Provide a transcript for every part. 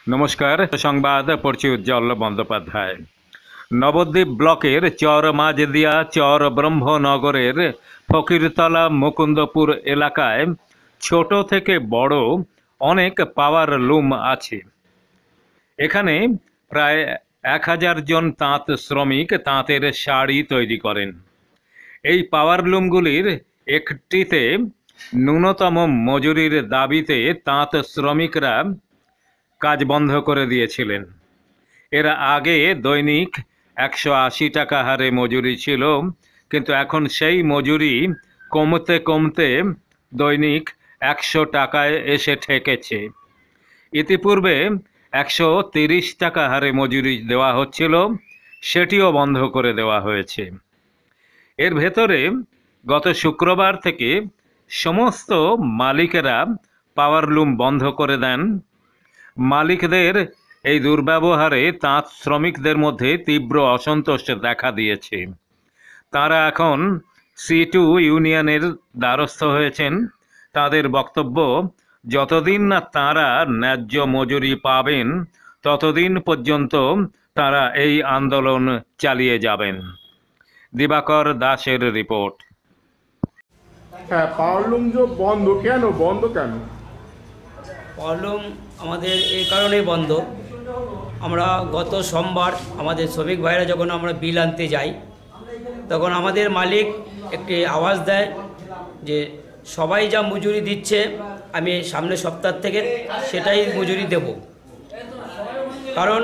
नमस्कार संबाद पढ़ছি উজ্জ্বল বন্দ্যোপাধ্যায়। নবদ্বীপ ব্লকের চর মাঝদিয়া চর ব্রহ্মনগরের ফকিরতলা মুকুন্দপুর এলাকায় ছোট থেকে বড় অনেক পাওয়ার লুম আছে। এখানে প্রায় 1000 জন তাঁত শ্রমিক তাঁতের শাড়ি তৈরি করেন। এই পাওয়ার লুমগুলির একটিতে ন্যূনতম মজুরির দাবিতে তাঁত শ্রমিকরা কাজ বন্ধ করে দিয়েছিলেন। এর আগে দৈনিক 180 টাকা হারে মজুরি ছিল, কিন্তু এখন সেই মজুরি কমতে কমতে দৈনিক 100 টাকায় এসে ঠেকেছে। ইতিপূর্বে 130 টাকা হারে মজুরি দেওয়া হচ্ছিল, সেটিও বন্ধ করে দেওয়া হয়েছে। এর ভেতরে গত শুক্রবার থেকে সমস্ত মালিকেরা পাওয়ার লুম বন্ধ করে দেন। মালিকদের এই দুর্ব্যবহারে তাঁত শ্রমিকদের মধ্যে তীব্র অসন্তোষ দেখা দিয়েছে। তারা এখন C2 ইউনিয়নের দ্বারস্থ হয়েছেন। তাদের বক্তব্য, যতদিন না তারা ন্যায্য মজুরি পাবেন ততদিন পর্যন্ত তারা এই আন্দোলন চালিয়ে যাবেন। দিবাকর দাসের রিপোর্ট। হ্যাঁ, পাওয়ারলুম যে বন্ধ কেন? পাওয়ারলুম আমাদের এই কারণেই বন্ধ। আমরা গত সোমবার আমাদের শ্রমিক ভাইরা যখন আমরা বিল আনতে যাই, তখন আমাদের মালিক একটি আওয়াজ দেয় যে সবাই যা মজুরি দিচ্ছে আমি সামনের সপ্তাহ থেকে সেটাই মজুরি দেব। কারণ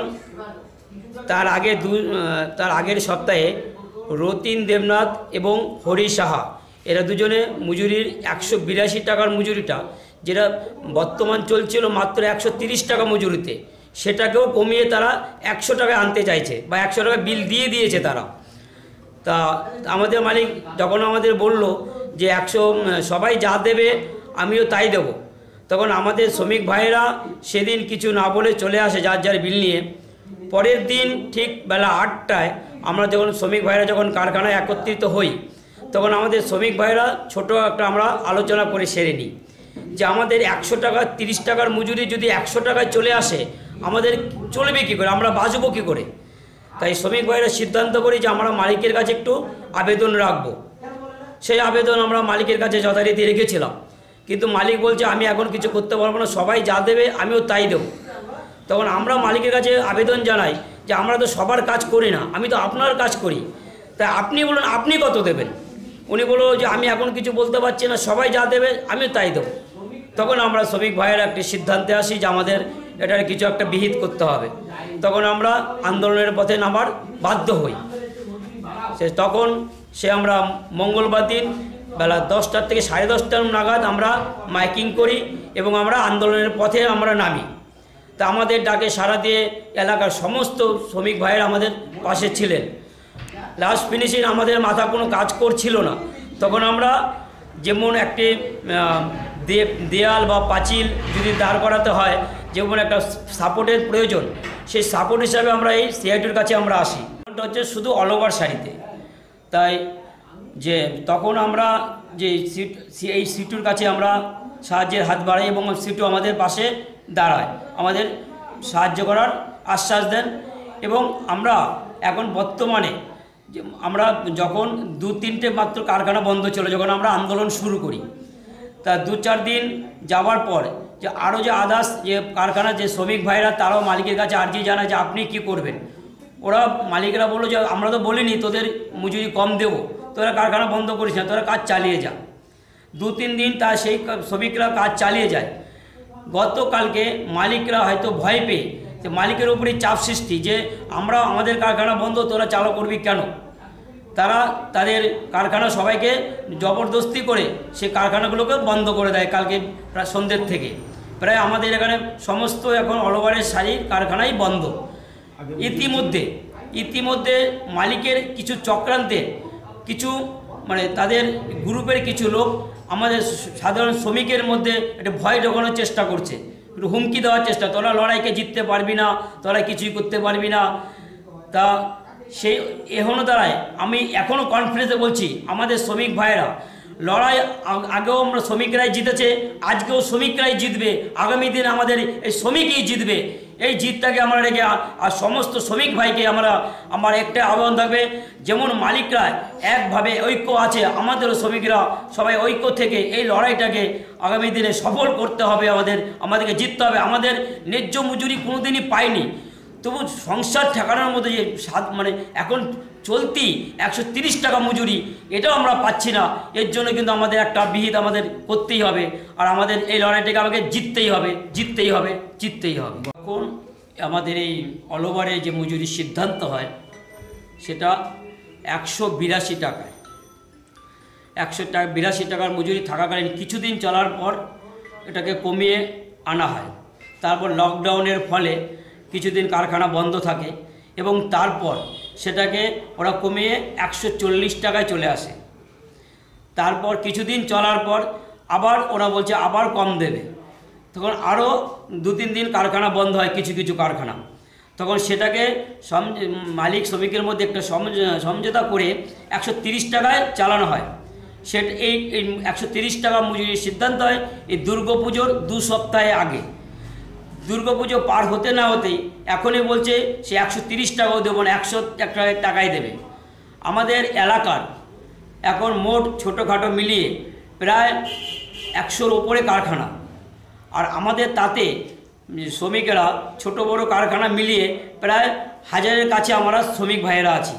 তার আগের সপ্তাহে রতিন দেবনাথ এবং হরি সাহা এরা দুজনে মজুরির 182 টাকার মজুরিটা, যেটা বর্তমান চলছিল মাত্র 130 টাকা মজুরিতে, সেটাকেও কমিয়ে তারা 100 টাকায় আনতে চাইছে বা 100 টাকা বিল দিয়ে দিয়েছে তারা। তা আমাদের মালিক যখন আমাদের বলল যে সবাই যা দেবে আমিও তাই দেব, তখন আমাদের শ্রমিক ভাইয়েরা সেদিন কিছু না বলে চলে আসে যার যার বিল নিয়ে। পরের দিন ঠিক বেলা 8টায় আমরা যখন শ্রমিক ভাইরা যখন কারখানায় একত্রিত হই, তখন আমাদের শ্রমিক ভাইরা ছোটো একটা আমরা আলোচনা করে সেরে নিই যে আমাদের 100 টাকা 30 টাকার মজুরি যদি 100 টাকায় চলে আসে আমাদের চলবে কী করে, আমরা বাঁচবো কী করে। তাই শ্রমিক ভাইরা সিদ্ধান্ত করি যে আমরা মালিকের কাছে একটু আবেদন রাখবো। সেই আবেদন আমরা মালিকের কাছে যথারীতি রেখেছিলাম, কিন্তু মালিক বলছে আমি এখন কিছু করতে পারবো না, সবাই যা দেবে আমিও তাই দেবো। তখন আমরা মালিকের কাছে আবেদন জানাই যে আমরা তো সবার কাজ করি না, আমি তো আপনার কাজ করি, তাই আপনি বলুন আপনি কত দেবেন। উনি বলল যে আমি এখন কিছু বলতে পারছি না, সবাই যা দেবে আমিও তাই দেবো। তখন আমরা শ্রমিক ভাইয়েরা একটি সিদ্ধান্তে আসি যে আমাদের এটার কিছু একটা বিহিত করতে হবে। তখন আমরা আন্দোলনের পথে নামার বাধ্য হই। তখন আমরা মঙ্গলবার দিন বেলা 10টার থেকে 10:30 নাগাদ আমরা মাইকিং করি এবং আমরা আন্দোলনের পথে আমরা নামি। তা আমাদের ডাকে সাড়া দিয়ে এলাকার সমস্ত শ্রমিক ভাইয়েরা আমাদের পাশে ছিলেন। লাস্ট ফিনিশিং আমাদের মাথা কোনো কাজ করছিল না। তখন আমরা যেমন একটি দেয়াল বা পাঁচিল যদি দাঁড় করাতে হয়, যেমন একটা সাপোর্টের প্রয়োজন, সেই সাপোর্ট হিসাবে আমরা এই সিআইটির কাছে আমরা আসি। এটা হচ্ছে শুধু অল ওভার শাড়িতে। তাই যে তখন আমরা যে এই সিটুর কাছে আমরা সাহায্যের হাত বাড়াই এবং সিটু আমাদের পাশে দাঁড়ায়, আমাদের সাহায্য করার আশ্বাস দেন। এবং আমরা এখন বর্তমানে আমরা যখন 2-3টে মাত্র কারখানা বন্ধ ছিল যখন আমরা আন্দোলন শুরু করি, তা 2-4 দিন যাওয়ার পর যে আরও যে আদার্স যে কারখানা যে শ্রমিক ভাইরা তারাও মালিকের কাছে আর্জি জানায় যে আপনি কি করবেন। ওরা মালিকরা বললো যে আমরা তো বলিনি তোদের মজুরি কম দেবো, তোরা কারখানা বন্ধ করিস না, তোরা কাজ চালিয়ে যা। 2-3 দিন তা সেই শ্রমিকরা কাজ চালিয়ে যায়। গতকালকে মালিকরা হয়তো ভয় পেয়ে যে মালিকের উপরেই চাপ সৃষ্টি যে আমরা আমাদের কারখানা বন্ধ, তোরা চালু করবি কেন। তারা তাদের কারখানা সবাইকে জবরদস্তি করে সেই কারখানাগুলোকে বন্ধ করে দেয়। কালকে প্রায় সন্ধ্যের থেকে প্রায় আমাদের এখানে সমস্ত এখন অল ওভারের শাড়ির কারখানাই বন্ধ। ইতিমধ্যে মালিকের কিছু চক্রান্তে কিছু তাদের গ্রুপের কিছু লোক আমাদের সাধারণ শ্রমিকের মধ্যে একটা ভয় ঢোকানোর চেষ্টা করছে, একটু হুমকি দেওয়ার চেষ্টা, তোরা লড়াইকে জিততে পারবি না, তোরা কিছুই করতে পারবি না। তা সেই এখনও দাঁড়ায় আমি এখনও কনফিডেন্সে বলছি আমাদের শ্রমিক ভাইয়েরা লড়াই আগেও আমরা শ্রমিকরাই জিতেছে, আজকেও শ্রমিকরাই জিতবে, আগামী দিন আমাদের এই শ্রমিকই জিতবে। এই জিতটাকে আমরা রেখে আর সমস্ত শ্রমিক ভাইকে আমার একটা আহ্বান থাকবে, যেমন মালিকরা একভাবে ঐক্য আছে, আমাদেরও শ্রমিকরা সবাই ঐক্য থেকে এই লড়াইটাকে আগামী দিনে সফল করতে হবে। আমাদেরকে জিততে হবে। আমাদের ন্যায্য মজুরি কোনোদিনই পাইনি, তবু সংসার ঠেকানোর মতো যে মানে এখন চলতি 130 টাকা মজুরি, এটাও আমরা পাচ্ছি না। এর জন্য কিন্তু আমাদের একটা বিহিত আমাদের করতেই হবে, আর আমাদের এই লড়াইটাকে আমাকে জিততেই হবে। এখন আমাদের এই অল ওভারে যে মজুরির সিদ্ধান্ত হয় সেটা 182 টাকায়, 182 টাকার মজুরি থাকাকালীন কিছুদিন চলার পর এটাকে কমিয়ে আনা হয়। তারপর লকডাউনের ফলে কিছুদিন কারখানা বন্ধ থাকে এবং তারপর সেটাকে ওরা কমিয়ে 140 টাকায় চলে আসে। তারপর কিছুদিন চলার পর আবার ওরা বলছে আবার কম দেবে, তখন আরও 2-3 দিন কারখানা বন্ধ হয় কিছু কারখানা, তখন সেটাকে মালিক শ্রমিকের মধ্যে একটা সমঝোতা করে 130 টাকায় চালানো হয়। সেটা এই 130 টাকা মজুরির সিদ্ধান্ত হয় এই দুর্গাপুজোর 2 সপ্তাহ আগে। দুর্গাপুজো পার হতে না হতেই এখনই বলছে সে 130 টাকাও দেবো না, 101 টাকাই দেবে। আমাদের এলাকার এখন মোট ছোটোখাটো মিলিয়ে প্রায় 100-র ওপরে কারখানা, আর আমাদের তাতে শ্রমিকেরা ছোট বড় কারখানা মিলিয়ে প্রায় 1000-এর কাছে আমরা শ্রমিক ভাইয়েরা আছি।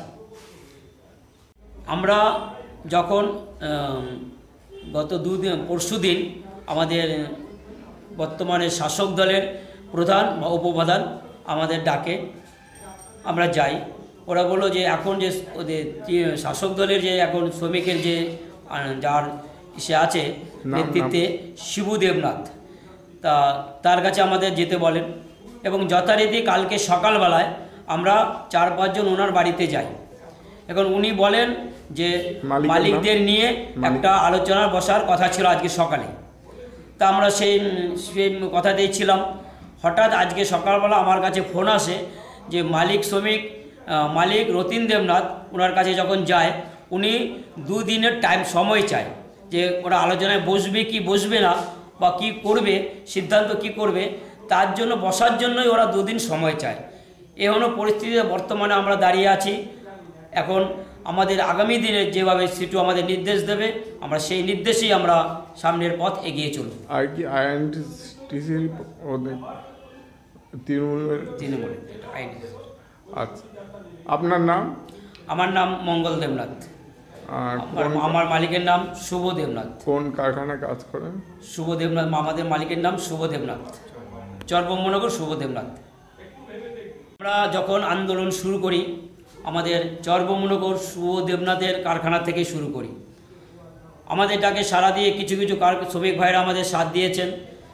আমরা যখন গত পরশুদিন আমাদের বর্তমানে শাসক দলের প্রধান বা উপপ্রধান আমাদের ডাকে আমরা যাই, ওরা বললো যে এখন যে ওদের শাসক দলের যে এখন শ্রমিকের যে যার সে আছে নেতৃত্বে শিবু দেবনাথ, তার কাছে আমাদের যেতে বলেন এবং যথারীতি কালকে সকালবেলায় আমরা 4-5 জন ওনার বাড়িতে যাই। এখন উনি বলেন যে মালিকদের নিয়ে একটা আলোচনার বসার কথা ছিল আজকে সকালে, তা আমরা সেই কথা দিয়েছিলাম। হঠাৎ আজকে সকালবেলা আমার কাছে ফোন আসে যে মালিক রতিন দেবনাথ ওনার কাছে যখন যায় উনি 2 দিনের সময় চায় যে ওরা আলোচনায় বসবে কি বসবে না বা কি করবে, সিদ্ধান্ত কি করবে, তার জন্য বসার জন্যই ওরা 2 দিন সময় চায়। এমন পরিস্থিতিতে বর্তমানে আমরা দাঁড়িয়ে আছি। এখন আমাদের আগামী দিনে যেভাবে সিটু আমাদের নির্দেশ দেবে আমরা সেই নির্দেশেই আমরা সামনের পথ এগিয়ে চলব। আর কি আইএনটিসির তৃণমূলের? আচ্ছা, আপনার নাম? আমার নাম মঙ্গল দেবনাথ। আর আমার মালিকের নাম শুভ দেবনাথ। কোন কারখানায় কাজ করেন? শুভ দেবনাথ, আমাদের মালিকের নাম শুভ দেবনাথ, চরব্রহ্মনগর শুভ দেবনাথ। আমরা যখন আন্দোলন শুরু করি আমাদের চরব্রহ্মনগর শুভ দেবনাথের কারখানা থেকে শুরু করি। আমাদের ডাকে সাড়া দিয়ে কিছু শ্রমিক ভাইরা আমাদের সাথ দিয়েছেন।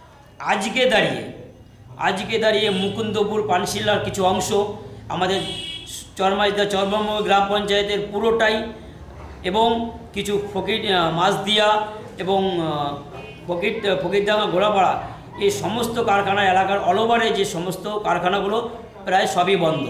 আজকে দাঁড়িয়ে মুকুন্দপুর পানশিলার কিছু অংশ, আমাদের চরব্রহ্মনগর গ্রাম পঞ্চায়েতের পুরোটাই, এবং কিছু মাছদিয়া এবং ফকিরডাঙ্গা ঘোড়াপাড়া, এই সমস্ত কারখানা এলাকার অল ওভারে যে সমস্ত কারখানাগুলো প্রায় সবই বন্ধ।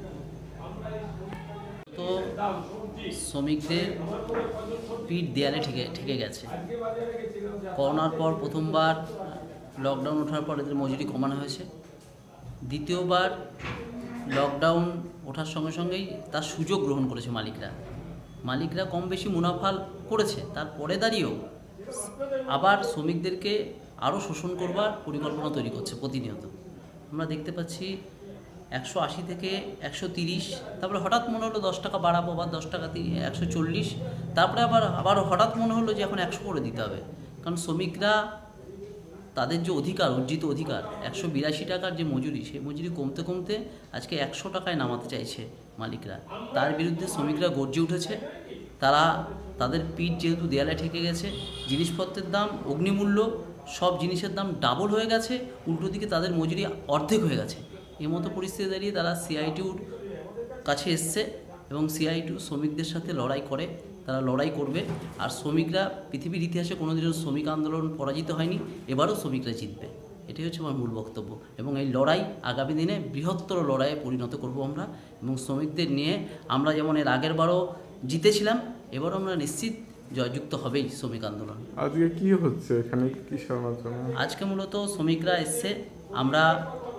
তো শ্রমিকদের পিঠ দেয়ালে ঠেকে গেছে। করোনার পর প্রথমবার লকডাউন ওঠার পর এদের মজুরি কমানো হয়েছে, দ্বিতীয়বার লকডাউন ওঠার সঙ্গে সঙ্গেই তার সুযোগ গ্রহণ করেছে মালিকরা কম বেশি মুনাফা করেছে, তারপরে দাঁড়িয়েও আবার শ্রমিকদেরকে আরও শোষণ করবার পরিকল্পনা তৈরি করছে প্রতিনিয়ত। আমরা দেখতে পাচ্ছি 180 থেকে 130, তারপরে হঠাৎ মনে হলো 10 টাকা বাড়াবো বা 10 টাকা 140, তারপরে আবার হঠাৎ মনে হলো যে এখন 100 করে দিতে হবে। কারণ শ্রমিকরা তাদের যে অর্জিত অধিকার 182 টাকার যে মজুরি, সেই মজুরি কমতে কমতে আজকে 100 টাকায় নামাতে চাইছে মালিকরা। তার বিরুদ্ধে শ্রমিকরা গর্জে উঠেছে। তাদের পিঠ যেহেতু দেয়ালে ঠেকে গেছে, জিনিসপত্রের দাম, অগ্নিমূল্য, সব জিনিসের দাম ডাবল হয়ে গেছে, উল্টো দিকে তাদের মজুরি অর্ধেক হয়ে গেছে। এই মতো পরিস্থিতি দাঁড়িয়ে তারা সিআইটিউর কাছে এসছে এবং সিআইটিউ শ্রমিকদের সাথে লড়াই করে, তারা লড়াই করবে। আর শ্রমিকরা পৃথিবীর ইতিহাসে কোনোদিনও শ্রমিক আন্দোলন পরাজিত হয়নি, এবারও শ্রমিকরা জিতবে, এটাই হচ্ছে আমার মূল বক্তব্য। এবং এই লড়াই আগামী দিনে বৃহত্তর লড়াইয়ে পরিণত করব আমরা, এবং শ্রমিকদের নিয়ে আমরা যেমন এর আগের বারও জিতেছিলাম, এবারও আমরা নিশ্চিত জয়যুক্ত হবেই শ্রমিক আন্দোলন। আজকে কি হচ্ছে এখানে, কি সমালোচনা? আজকে মূলত শ্রমিকরা এসছে, আমরা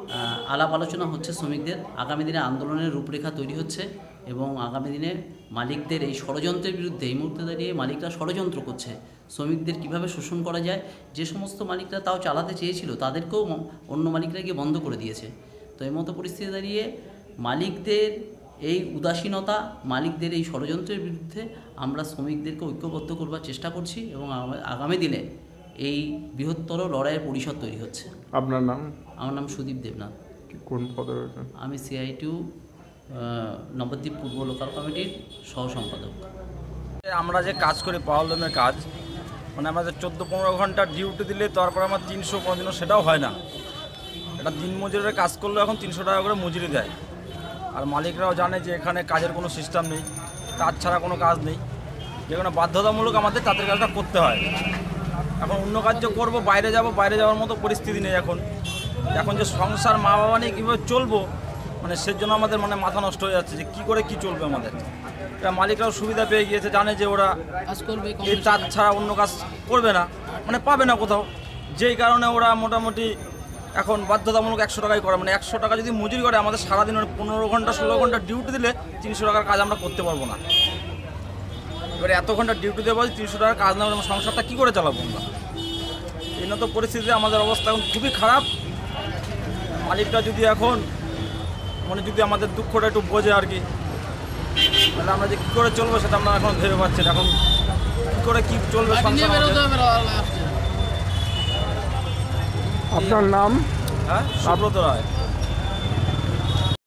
আলাপ আলোচনা হচ্ছে শ্রমিকদের। আগামী দিনে আন্দোলনের রূপরেখা তৈরি হচ্ছে এবং আগামী দিনে মালিকদের এই ষড়যন্ত্রের বিরুদ্ধে এই মুহূর্তে দাঁড়িয়ে মালিকরা ষড়যন্ত্র করছে শ্রমিকদের কিভাবে শোষণ করা যায়। যে সমস্ত মালিকরা তাও চালাতে চেয়েছিল তাদেরকেও অন্য মালিকরা গিয়ে বন্ধ করে দিয়েছে। তো এই মতো পরিস্থিতি দাঁড়িয়ে মালিকদের এই উদাসীনতা, মালিকদের এই ষড়যন্ত্রের বিরুদ্ধে আমরা শ্রমিকদেরকে ঐক্যবদ্ধ করবার চেষ্টা করছি এবং আগামী দিনে এই বৃহত্তর লড়াইয়ের পরিষদ তৈরি হচ্ছে। আপনার নাম? আমার নাম সুদীপ দেবনাথ। কোন পদে রয়েছেন? আমি CITU নবদ্বীপ পূর্ব লোকাল কমিটির সহ সম্পাদক। আমরা যে কাজ করি পাওয়ারলুমের কাজ, মানে আমাদের 14-15 ঘন্টা ডিউটি দিলে তারপর আমার 300 কোনোদিনও সেটাও হয় না। এটা দিন মজুরের কাজ করলে এখন 300 টাকা করে মজুরি দেয়। আর মালিকরাও জানে যে এখানে কাজের কোনো সিস্টেম নেই, কাজ ছাড়া কোনো কাজ নেই, যেখানে বাধ্যতামূলক আমাদের তাদের কাজটা করতে হয়। এখন অন্য কাজ করবো, বাইরে যাওয়ার মতো পরিস্থিতি নেই। এখন যে সংসার মা বাবা নিয়ে কীভাবে চলবো, মানে সেজন্য আমাদের মানে মাথা নষ্ট হয়ে যাচ্ছে যে কী করে কী চলবে আমাদের। এটা মালিকরাও সুবিধা পেয়ে গিয়েছে, জানে যে ওরা এই কাজ ছাড়া অন্য কাজ করবে না, মানে পাবে না কোথাও, যেই কারণে ওরা মোটামুটি এখন বাধ্যতামূলক 100 টাকাই করে। মানে 100 টাকা যদি মজুরি করে, আমাদের সারাদিন 15 ঘন্টা 16 ঘন্টা ডিউটি দিলে 300 টাকার কাজ আমরা করতে পারবো না। এবারে এত ঘন্টা ডিউটি দেবো, 300 টাকার কাজ না হলে সংসারটা কী করে চালাবো আমরা? এই মতো পরিস্থিতিতে আমাদের অবস্থা এখন খুবই খারাপ। মালিকটা যদি এখন মানে যদি আমাদের দুঃখটা একটু বোঝে আর কি, তাহলে আমরা যে কী করে চলবো সেটা আমরা এখন ভেবে পাচ্ছি না। এখন কী করে কী চলবে সংসার? আপনার নাম? হ্যাঁ, সুব্রত রায়।